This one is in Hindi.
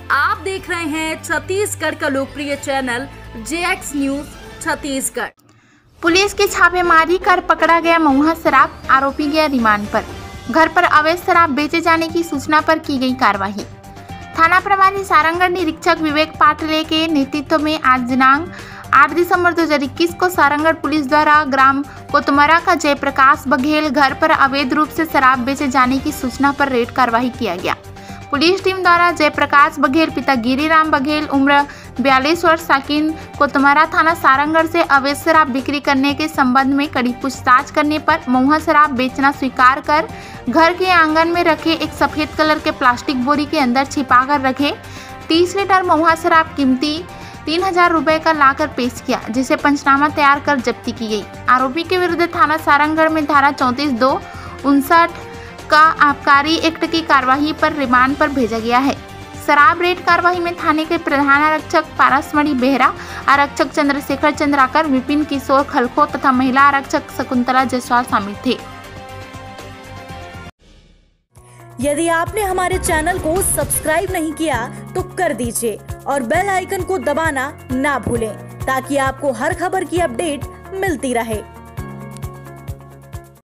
आप देख रहे हैं छत्तीसगढ़ का लोकप्रिय channel JX news Chhattisgarh. Police की छापेमारी कर पकड़ा गया महुआ शराब, आरोपी गया रिमांड पर। घर पर अवैध शराब बेचे जाने की सूचना पर की गई कार्रवाई। थाना प्रभारी सारंगढ़ निरीक्षक विवेक पाटले के नेतृत्व में आज दिनांक 8 दिसंबर 2021 को सारंगढ़ पुलिस द्वारा ग्राम कोतमरा का जयप्रकाश बघेल घर पर अवैध रूप से शराब बेचे जाने की सूचना पर रेड कार्रवाई किया गया। पुलिस टीम द्वारा जयप्रकाश बघेल पिता गिरिराम बघेल उम्र 42 वर्ष साकिन कोतमरा थाना सारंगढ़ से अवैध शराब बिक्री करने के संबंध में कड़ी पूछताछ करने पर महुआ शराब बेचना स्वीकार कर घर के आंगन में रखे एक सफेद कलर के प्लास्टिक बोरी के अंदर छिपाकर रखे 30 लीटर महुआ शराब कीमती 3000 रुपए का लाकर पेश किया, जिसे पंचनामा तैयार कर जब्ती की गई। आरोपी के विरुद्ध थाना सारंगढ़ में धारा 34(2)59 का आबकारी एक्ट की कार्यवाही पर रिमांड पर भेजा गया है। शराब रेड कार्रवाई में थाने के प्रधान आरक्षक पारसमणि बेहरा, आरक्षक चंद्रशेखर चंद्राकर, विपिन किशोर खलखो तथा महिला आरक्षक शकुंतला जायसवाल शामिल थे। यदि आपने हमारे चैनल को सब्सक्राइब नहीं किया तो कर दीजिए और बेल आइकन को दबाना ना भूलें ताकि आपको हर खबर की अपडेट मिलती रहे।